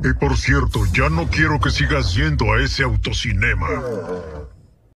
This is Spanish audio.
Y por cierto, ya no quiero que sigas yendo a ese autocinema.